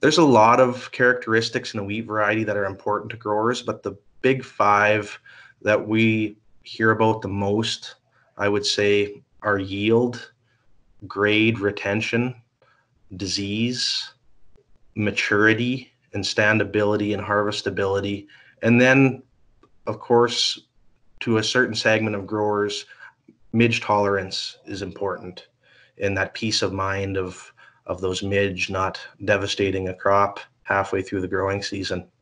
There's a lot of characteristics in a wheat variety that are important to growers, but the big five that we hear about the most, I would say, are yield, grade, retention, disease, maturity, and standability and harvestability. And then, of course, to a certain segment of growers, midge tolerance is important, and that peace of mind of those midge not devastating a crop halfway through the growing season.